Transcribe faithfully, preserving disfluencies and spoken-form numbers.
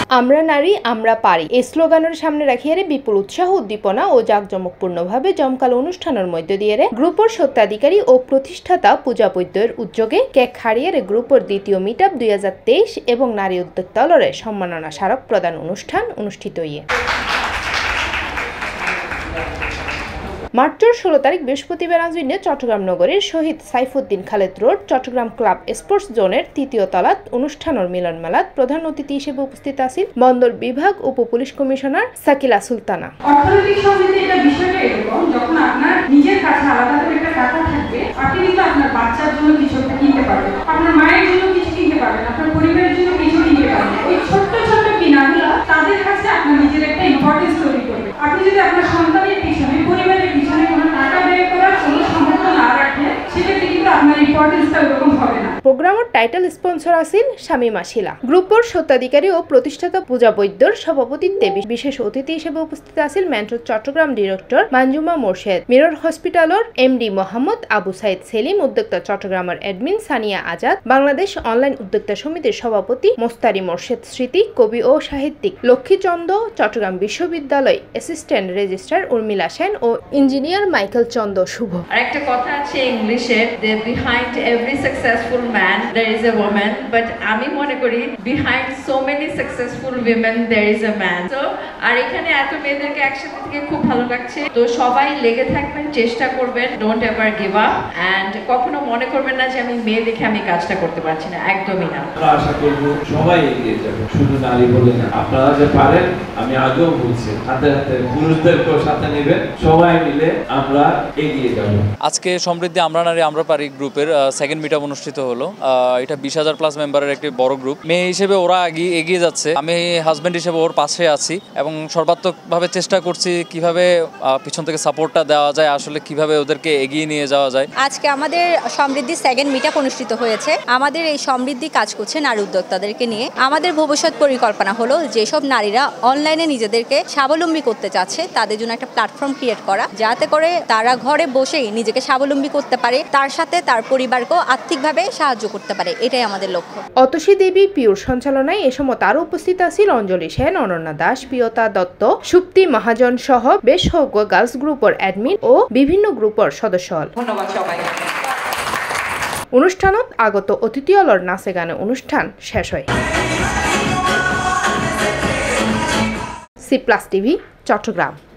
আমরা নারী আমরা পারি এই স্লোগানের সামনে রাখিয়ে বিপুল উৎসাহ উদ্দীপনা ও জাঁকজমকপূর্ণভাবে জমকালো অনুষ্ঠানের মধ্য দিয়ে গ্রুপের সত্ত্বাধিকারী ও প্রতিষ্ঠাতা পূজা বৈদ্যের উদ্যোগে কেক হারিয়ে গ্রুপের দ্বিতীয় মিট আপ দুই হাজার তেইশ এবং নারী উদ্যোক্তালরে সম্মাননা স্মারক প্রদান অনুষ্ঠান অনুষ্ঠিত হয়ে মার্চের ষোলো তারিখ বৃহস্পতিবার আজইনে চট্টগ্রাম নগরীর Shahid Saifuddin Khaled road Chattogram club sports জোনের তৃতীয় তলাত অনুষ্ঠানের মিলন মেলাত প্রধান অতিথি হিসেবে উপস্থিত আছেন বন্দর বিভাগ উপ পুলিশ কমিশনার সাকিলা সুলতানা। অর্থনৈতিক সমৃদ্ধি এটা বিষয়টা এরকম, যখন আপনার নিজের কাছে আলাদা করে একটা টাকা থাকবে, আপনি কিন্তু আপনার বাচ্চার জন্য কিছু একটা কিনতে পারবেন, আপনার মায়ের জন্য কিছু কিনতে পারবেন, আপনার পরিবারের জন্য কিছু কিনতে পারবেন। ওই ছোট্ট ছোট্ট কিনাগুলো তাদের কাছে আপনার নিজের একটা ইম্পর্টেন্স তৈরি করবে। আপনি যদি আপনার সন্তানের পিছনে পরিবারের পিছনে কোনো টাকা ব্যয় করার কোনো সামর্থ্য না রাখেন, সেক্ষেত্রে কিন্তু আপনার ইম্পর্টেন্সটা ওরকম হবে না। প্রোগ্রামের টাইটেল স্পন্সর আছেন শামীমা শিলা। গ্রুপের সত্ত্বাধিকারী ও প্রতিষ্ঠাতা পূজা বৈদ্যর সভাপতিত্বে বিশেষ অতিথি হিসেবে উপস্থিত আছেন mentor Chattogram director Manjuma Morshed, mirror হসপিটালের এমডি মোহাম্মদ আবু সাইদ সেলিম, উদ্যোক্তা চট্টগ্রামের অ্যাডমিন সানিয়া আজাদ, বাংলাদেশ অনলাইন উদ্যোক্তা সমিতির সভাপতি মোস্তারি মোর্শেদ স্মৃতি, কবি ও সাহিত্যিক লক্ষ্মীচন্দ, চট্টগ্রাম বিশ্ববিদ্যালয় অ্যাসিস্ট্যান্ট রেজিস্ট্রার উর্মিলা সেন ও ইঞ্জিনিয়ার মাইকেল চন্দ শুভ। আরেকটা কথা আছে ইংলিশে, যে behind every successful man there is a woman, but আমি মনে করি behind so many successful women there is a man. So আর এখানে এত মেয়েদেরকে একসাথে থেকে খুব ভালো লাগছে। তো সবাই লেগে থাকবেন, চেষ্টা করবেন, don't ever give up, and কখনো মনে করবেন না যে আমি মেয়ে দেখে আমি কাজটা করতে পারছি না, একদমই না। আমরা আশা করব সবাই এগিয়ে যাবে, শুধু নারী বলে না, আপনারা যে পারেন, আমি আগেও বলছি, হাতে হাতে পুরুষদেরকেও সাথে নেবেন, সবাই মিলে আমরা এগিয়ে যাব। আজকে সমৃদ্ধি আমরা নারী আমরা পারি গ্রুপের সেকেন্ড মিট আপ অনুষ্ঠিত হলো। এটা বিশ হাজার প্লাস মেম্বারের একটি বড় গ্রুপ। মেয়ে হিসেবে ওরা এগিয়ে এগিয়ে যাচ্ছে, আমি হাজব্যান্ড হিসেবে ওর পাশে আছি এবং সর্বাত্মকভাবে চেষ্টা করছি কিভাবে পিছন থেকে সাপোর্টটা দেওয়া যায়, আসলে কিভাবে ওদেরকে এগিয়ে নিয়ে যাওয়া যায়। আজকে আমাদের সমৃদ্ধি সেকেন্ড মিট আপ অনুষ্ঠিত হয়েছে। আমাদের এই সমৃদ্ধি কাজ করছে নারী উদ্যোক্তাদেরকে নিয়ে। আমাদের ভবিষ্যৎ পরিকল্পনা হলো যেসব নারীরা অনলাইনে নিজেদেরকে স্বাবলম্বী করতে চাচ্ছে তাদের জন্য একটা প্ল্যাটফর্ম ক্রিয়েট করা, যাতে করে তারা ঘরে বসেই নিজেকে স্বাবলম্বী করতে পারে, তার সাথে তার পরিবারকেও আর্থিকভাবে সাহায্য করতে পারে। এটাই আমাদের লক্ষ্য। অতসী দেবী পিওর সঞ্চালনায় এ সময় তারও উপস্থিত আছেন অঞ্জলি সেন, অনন্যা দাস, প্রিয়তা দত্ত, সুপ্তি মহাজন সহ বেশ হোক গার্লস গ্রুপের অ্যাডমিন ও বিভিন্ন গ্রুপের সদস্য। ধন্যবাদ সবাই। অনুষ্ঠানত আগত অতিথিয়লর নাচে গানে অনুষ্ঠান শেষ হয়। C plus TV Chittagong.